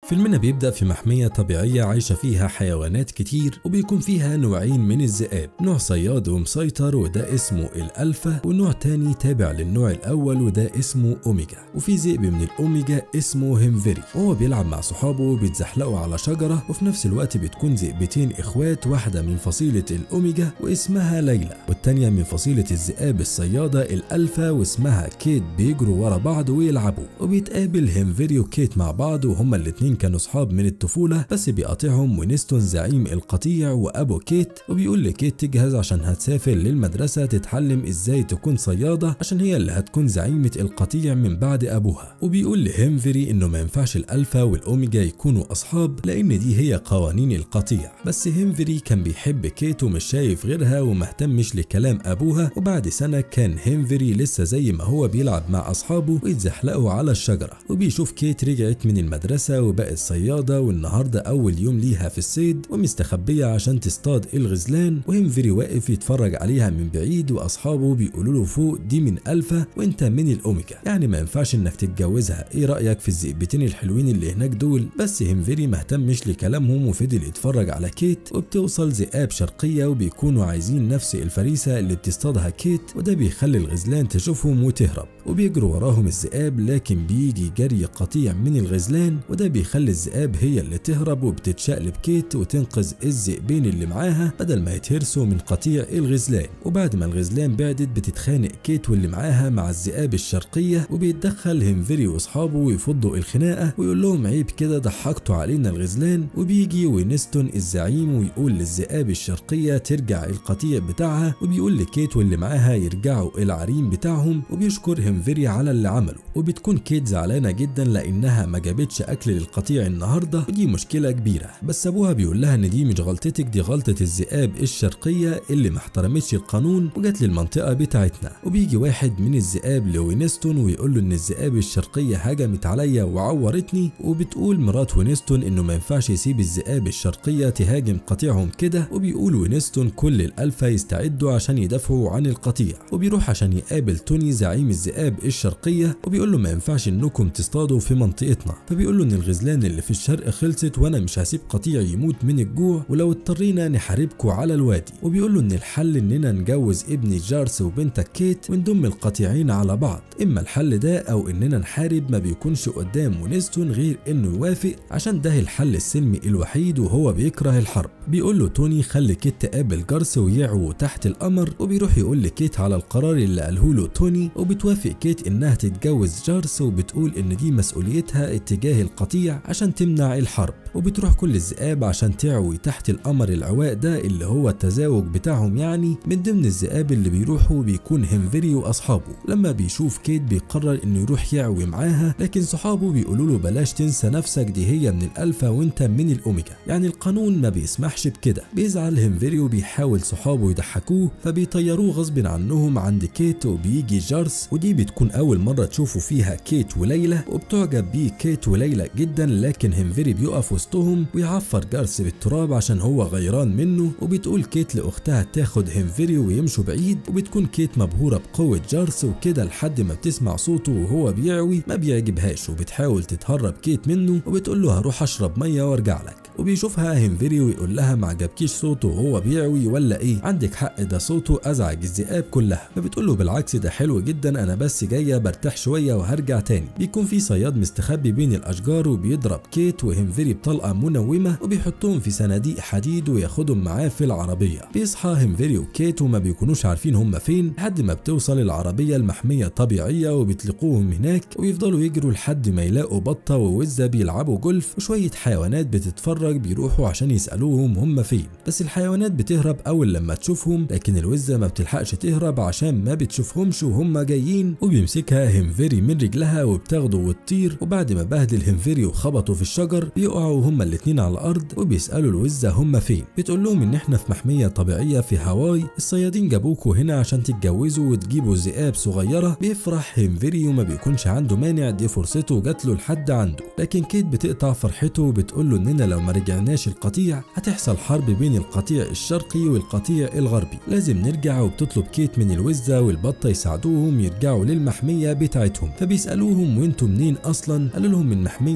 فيلمنا بيبدأ في محمية طبيعية عايشة فيها حيوانات كتير، وبيكون فيها نوعين من الذئاب، نوع صياد ومسيطر وده اسمه الألفا، ونوع تاني تابع للنوع الأول وده اسمه أوميجا. وفي ذئب من الأوميجا اسمه هيمفيري، وهو بيلعب مع صحابه وبيتزحلقوا على شجرة، وفي نفس الوقت بتكون ذئبتين إخوات، واحدة من فصيلة الأوميجا واسمها ليلى، والتانية من فصيلة الذئاب الصيادة الألفا واسمها كيت، بيجروا ورا بعض ويلعبوا. وبيتقابل هيمفيري وكيت مع بعض، وهما الاتنين كانوا صحاب من الطفولة، بس بيقاطعهم وينستون زعيم القطيع وأبو كيت، وبيقول لكيت تجهز عشان هتسافر للمدرسة تتعلم ازاي تكون صيادة عشان هي اللي هتكون زعيمة القطيع من بعد أبوها. وبيقول لهيمفيري إنه ما ينفعش الألفا والأوميجا يكونوا أصحاب لأن دي هي قوانين القطيع، بس هيمفيري كان بيحب كيت ومش شايف غيرها ومهتمش لكلام أبوها. وبعد سنة كان هيمفيري لسه زي ما هو بيلعب مع أصحابه ويتزحلقوا على الشجرة، وبيشوف كيت رجعت من المدرسة وبقت صيادة، والنهاردة أول يوم ليها في الصيد ومستخبية عشان تصطاد الغزلان، وهيمفيري واقف يتفرج عليها من بعيد، وأصحابه بيقولوا له فوق دي من ألفا وأنت من الأوميجا، يعني ما ينفعش إنك تتجوزها، إيه رأيك في الذئبتين الحلوين اللي هناك دول؟ بس هيمفيري مهتمش لكلامهم وفضل يتفرج على كيت، وبتوصل ذئاب شرقية وبيكونوا عايزين نفس الفريسة اللي بتصطادها كيت، وده بيخلي الغزلان تشوفهم وتهرب، وبيجروا وراهم الذئاب، لكن بيجي جري قطيع من الغزلان، وده بيخلي الذئاب هي اللي تهرب، وبتتشقلب كيت وتنقذ الذئبين اللي معاها بدل ما يتهرسوا من قطيع الغزلان. وبعد ما الغزلان بعدت بتتخانق كيت واللي معاها مع الذئاب الشرقية، وبيتدخل هيمفيري واصحابه ويفضوا الخناقة ويقول لهم عيب كده ضحكتوا علينا الغزلان. وبيجي وينستون الزعيم ويقول للذئاب الشرقية ترجع القطيع بتاعها، وبيقول لكيت واللي معاها يرجعوا العرين بتاعهم، وبيشكر هيمفيري على اللي عمله. وبتكون كيت زعلانة جدا لأنها ما جابتش أكل للقطيع النهاردة، ودي مشكلة كبيرة، بس أبوها بيقول لها إن دي مش غلطتك، دي غلطة الذئاب الشرقية اللي ما احترمتش القانون وجت للمنطقة بتاعتنا. وبيجي واحد من الذئاب لوينستون ويقول له إن الذئاب الشرقية هجمت عليا وعورتني، وبتقول مرات وينستون إنه ما ينفعش يسيب الذئاب الشرقية تهاجم قطيعهم كده، وبيقول وينستون كل الألفا يستعدوا عشان يدافعوا عن القطيع، وبيروح عشان يقابل توني زعيم الذئاب الشرقية، وبيقول له ما ينفعش إنكم تصطادوا في منطقتنا، فبيقول له إن الغزلان اللي في الشرق خلصت وانا مش هسيب قطيع يموت من الجوع ولو اضطرينا نحاربكوا على الوادي. وبيقول له ان الحل اننا نجوز ابن جارس وبنتك كيت ونضم القطيعين على بعض، اما الحل ده او اننا نحارب، ما بيكونش قدام وينستون غير انه يوافق عشان ده الحل السلمي الوحيد وهو بيكره الحرب. بيقول له توني خلي كيت تقابل جارس ويعوا تحت القمر، وبيروح يقول لكيت على القرار اللي قاله له توني، وبتوافق كيت انها تتجوز جارس، وبتقول ان دي مسؤوليتها اتجاه القطيع عشان تمنع الحرب. وبتروح كل الذئاب عشان تعوي تحت القمر العواء ده اللي هو التزاوج بتاعهم، يعني من ضمن الذئاب اللي بيروحوا بيكون هيمفيري واصحابه. لما بيشوف كيت بيقرر انه يروح يعوي معاها، لكن صحابه بيقولوا له بلاش تنسى نفسك، دي هي من الالفا وانت من الاوميجا، يعني القانون ما بيسمحش بكده. بيزعل هيمفيري وبيحاول صحابه يضحكوه، فبيطيروه غصب عنهم عند كيت، وبيجي جارس، ودي بتكون اول مره تشوفوا فيها كيت وليلى، وبتعجب بيه كيت وليلى جدا، لكن هيمفيري بيقف وسطهم ويعفر جارس بالتراب عشان هو غيران منه. وبتقول كيت لاختها تاخد هيمفيري ويمشوا بعيد، وبتكون كيت مبهوره بقوه جارس وكده لحد ما بتسمع صوته وهو بيعوي ما بيعجبهاش، وبتحاول تتهرب كيت منه، وبتقول له هروح اشرب ميه وارجع لك. وبيشوفها هيمفيري ويقول لها ما عجبكيش صوته وهو بيعوي ولا ايه؟ عندك حق، ده صوته ازعج الذئاب كلها. فبتقول له بالعكس ده حلو جدا، انا بس جايه برتاح شويه وهرجع تاني. بيكون في صياد مستخبي بين الاشجار وبيضرب كيت وهيمفيري بطلقه منومه، وبيحطهم في صناديق حديد وياخدهم معاه في العربيه. بيصحى هيمفيري وكيت وما بيكونوش عارفين هم فين لحد ما بتوصل العربيه لمحميه طبيعيه، وبيطلقوهم هناك ويفضلوا يجروا لحد ما يلاقوا بطه ووزه بيلعبوا جولف، وشويه حيوانات بتتفرج بيروحوا عشان يسالوهم هم فين، بس الحيوانات بتهرب اول لما تشوفهم، لكن الوزه ما بتلحقش تهرب عشان ما بتشوفهمش وهم جايين، وبيمسكها هيمفيري من رجلها وبتاخده وتطير. وبعد ما بهدل هيمفيري وخبطوا في الشجر بيقعوا هما الاتنين على الارض، وبيسالوا الوزه هم فين. بتقول لهم ان احنا في محميه طبيعيه في هاواي، الصيادين جابوكوا هنا عشان تتجوزوا وتجيبوا ذئاب صغيره. بيفرح هيمفيري وما بيكونش عنده مانع، دي فرصته جات له لحد عنده، لكن كيت بتقطع فرحته وبتقول له اننا لو ما رجعناش القطيع هتحصل حرب بين القطيع الشرقي والقطيع الغربي، لازم نرجع. وبتطلب كيت من الوزه والبطه يساعدوهم يرجعوا للمحميه بتاعتهم، فبيسالوهم وانتوا منين اصلا؟ قالوا لهم من محميه في كندا.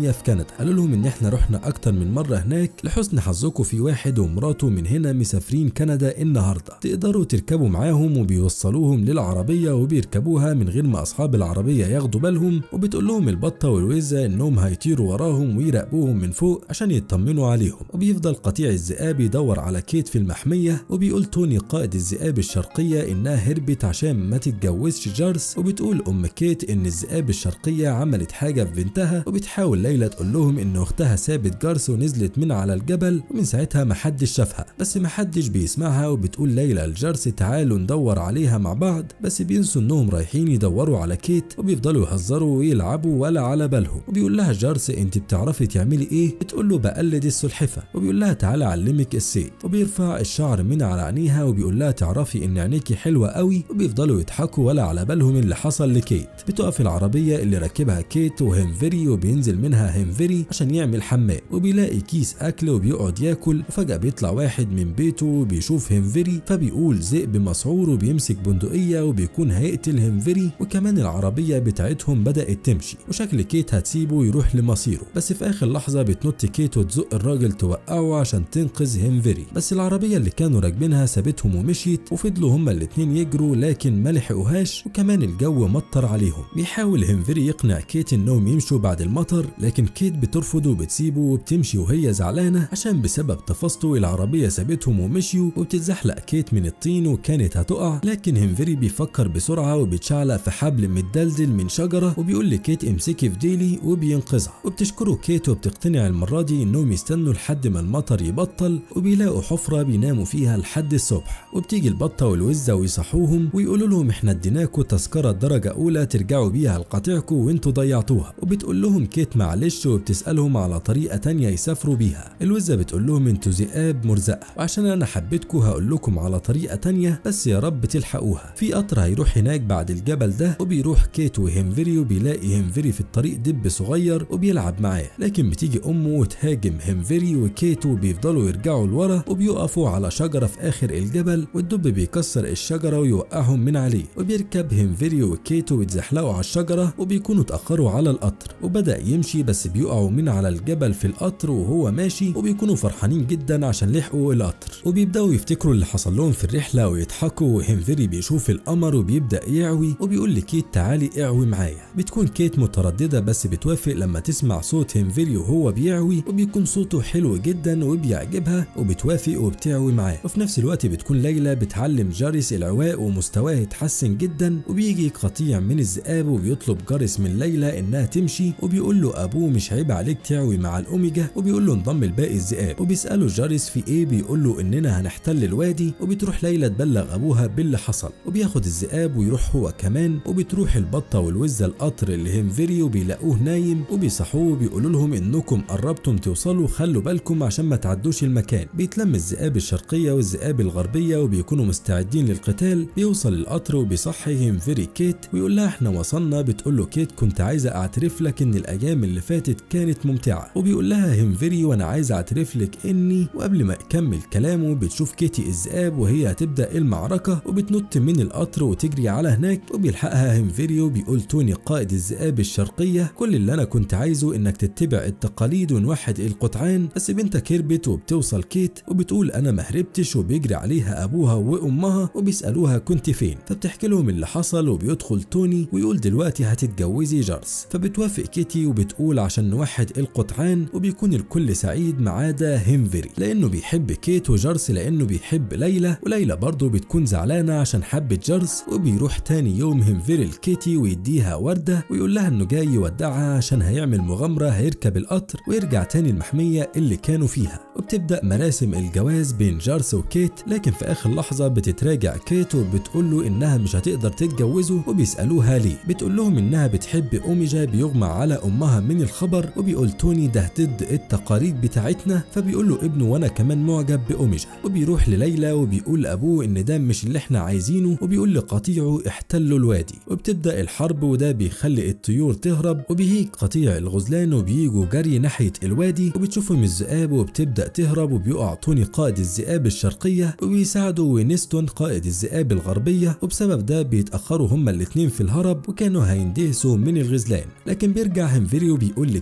كندا. قالوا لهم ان احنا رحنا اكتر من مره هناك، لحسن حظكم في واحد ومراته من هنا مسافرين كندا النهارده، تقدروا تركبوا معاهم، وبيوصلوهم للعربيه وبيركبوها من غير ما اصحاب العربيه ياخدوا بالهم. وبتقول لهم البطه والوزه انهم هيطيروا وراهم ويراقبوهم من فوق عشان يطمنوا عليهم. وبيفضل قطيع الذئاب يدور على كيت في المحميه، وبيقول توني قائد الذئاب الشرقيه انها هربت عشان ما تتجوزش جارس. وبتقول ام كيت ان الذئاب الشرقيه عملت حاجه في بنتها، وبتحاول ليلى تقول لهم ان اختها سابت جارس ونزلت من على الجبل، ومن ساعتها محدش شافها، بس محدش بيسمعها. وبتقول ليلى لجارس تعالوا ندور عليها مع بعض، بس بينسوا انهم رايحين يدوروا على كيت، وبيفضلوا يهزروا ويلعبوا ولا على بالهم. وبيقول لها جارس انت بتعرفي تعملي ايه؟ بتقول له بقلد السلحفه. وبيقول لها تعالى اعلمك الصيد. وبيرفع الشعر من على عينيها وبيقول لها تعرفي ان عينيكي حلوه قوي. وبيفضلوا يضحكوا ولا على بالهم اللي حصل لكيت. بتقف العربيه اللي راكبها كيت وهنفري، وبينزل منها هنفري عشان يعمل حمام، وبيلاقي كيس اكل وبيقعد ياكل. وفجاه بيطلع واحد من بيته وبيشوف هنفري، فبيقول ذئب مسعور، وبيمسك بندقيه وبيكون هيقتل هنفري. وكمان العربيه بتاعتهم بدات تمشي، وشكل كيت هتسيبه ويروح لمصيره. بس في اخر لحظه بتنط كيت وتزق الراجل توقعه عشان تنقذ هنفري، بس العربيه اللي كانوا راكبينها سابتهم ومشيت. وفضلوا هما الاتنين يجروا لكن ما لحقوهاش، وكمان الجو مطر عليهم. بيحاول هنفري يقنع كيت انهم يمشوا بعد المطر، لكن كيت بترفض وبتسيبه وبتمشي وهي زعلانه عشان بسبب تفاصته العربيه سابتهم ومشيوا. وبتتزحلق كيت من الطين وكانت هتقع، لكن هنفري بيفكر بسرعه وبيتشعلق في حبل متدلدل من شجره، وبيقول لكيت امسكي في ديلي وبينقذها. وبتشكره كيت وبتقتنع المره دي انهم يستنوا لحد ما المطر يبطل، وبيلاقوا حفره بيناموا فيها لحد الصبح. وبتيجي البطه والوزه ويصحوهم ويقولوا لهم احنا اديناكوا تذكره درجه اولى ترجعوا بيها لقطيعكم وانتوا ضيعتوها. وبتقول لهم كيت معلش، وبتسالهم على طريقه تانيه يسافروا بيها. الوزه بتقول لهم انتوا ذئاب مرزقه، وعشان انا حبيتكوا هقول لكم على طريقه تانيه، بس يا رب تلحقوها. في قطر هيروح هناك بعد الجبل ده. وبيروح كيت وهنفري، وبيلاقي هنفري في الطريق دب صغير وبيلعب معاه، لكن بتيجي امه وتهاجم هنفري وكيت، وبيفضلوا يرجعوا لورا. وبيقفوا على شجره في اخر الجبل، والدب بيكسر الشجره ويوقعهم من عليه. وبيركب هنفري وكيت ويتزحلقوا على الشجره، وبيكونوا اتاخروا على القطر. وبدا يمشي بس بيقعوا من على الجبل في القطر وهو ماشي، وبيكونوا فرحانين جدا عشان لحقوا القطر. وبيبداوا يفتكروا اللي حصل لهم في الرحله ويضحكوا. وهنفري بيشوف القمر وبيبدا يعوي، وبيقول لكيت تعالي اعوي معايا. بتكون كيت متردده بس بتوافق لما تسمع صوت هنفري وهو بيعوي، وبيكون صوته حلو جدا وبيعجبها، وبتوافق وبتعوي معاه. وفي نفس الوقت بتكون ليلى بتعلم جارس العواء ومستواه اتحسن جدا. وبيجي قطيع من الذئاب وبيطلب جارس من ليلى انها تمشي، وبيقول له ابوه مش عيب عليك تعوي مع الاوميجا. وبيقول له انضم لباقي الذئاب. وبيساله جارس في ايه، بيقول له اننا هنحتل الوادي. وبتروح ليلى تبلغ ابوها باللي حصل، وبياخد الذئاب ويروح هو كمان. وبتروح البطه والوزه القطر اللي هنفري، وبيلاقوه نايم وبيصحوه وبيقولوا لهم انكم قربتم توصلوا، خلوا بالكم عشان ما تعدوش المكان. بيتلم الذئاب الشرقيه والذئاب الغربيه وبيكونوا مستعدين للقتال. بيوصل القطر وبيصحي هنفري كيت ويقول لها احنا وصلنا. بتقول له كيت كنت عايزه اعترف لك ان الايام اللي فاتت كانت ممتعه. وبيقول لها هنفري وانا عايزه اعترف لك اني. وقبل ما يكمل كلامه بتشوف كيتي الذئاب وهي هتبدا المعركه، وبتنط من القطر وتجري على هناك. وبيلحقها هنفري وبيقول توني قائد الذئاب الشرقيه كل اللي انا كنت عايزه انك تتبع التقاليد ونوحد القطعان، بس بنتك هربت. وبتوصل كيت وبتقول انا ما هربتش، وبيجري عليها ابوها وامها وبيسالوها كنت فين. فبتحكي لهم اللي حصل. وبيدخل توني ويقول دلوقتي هتتجوزي جارس. فبتوافق كيتي وبتقول عشان نوحد القطعان. وبيكون الكل سعيد ما عدا هنفري لانه بيحب كيت، وجارس لانه بيحب ليلى. وليلى برضه بتكون زعلانه عشان حبت جارس. وبيروح تاني يوم هنفري لكيتي ويديها ورده ويقول لها انه جاي يودعها عشان هيعمل مغامره، هيركب القطر ويرجع تاني المحميه اللي كانوا فيها. وبتبدا مراسم الجواز بين جارس وكيت، لكن في اخر لحظه بتتراجع كيت وبتقول له انها مش هتقدر تتجوزه. وبيسالوها ليه، بتقول لهم انها بتحب اوميجا بيغمى على امها من الخبر. وبيقول توني ده ضد التقاليد بتاعتنا. فبيقول له ابنه وانا كمان معجب باوميجا. وبيروح لليلى وبيقول لابوه ان ده مش اللي احنا عايزينه، وبيقول لقطيعه احتلوا الوادي. وبتبدا الحرب وده بيخلي الطيور تهرب. وبيهيج قطيع الغزلان وبييجوا جري ناحيه الوادي، وبتشوفهم الذئاب وبتبدا تهرب. وبيقع توني قائد الذئاب الشرقيه وبيساعدوا وينستون قائد الذئاب الغربيه، وبسبب ده بيتاخروا هما الاثنين في الهرب وكانوا هيندهسوا من الغزلان. لكن بيرجع هنفري وبيقول لكيت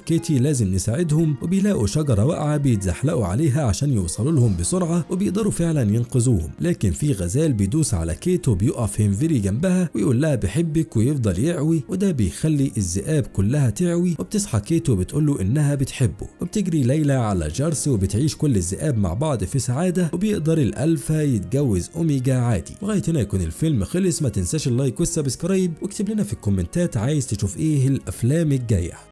وكيتي لازم نساعدهم، وبيلاقوا شجرة واقعة بيتزحلقوا عليها عشان يوصلوا لهم بسرعة وبيقدروا فعلا ينقذوهم. لكن في غزال بيدوس على كيت وبيقف هنفري جنبها ويقول لها بحبك ويفضل يعوي، وده بيخلي الذئاب كلها تعوي، وبتصحى كيت وبتقول له انها بتحبه. وبتجري ليلى على جارس وبتعيش كل الذئاب مع بعض في سعادة، وبيقدر الألفا يتجوز أوميجا عادي. لغاية هنا يكون الفيلم خلص. ما تنساش اللايك والسبسكرايب، واكتب لنا في الكومنتات عايز تشوف ايه الأفلام الجاية.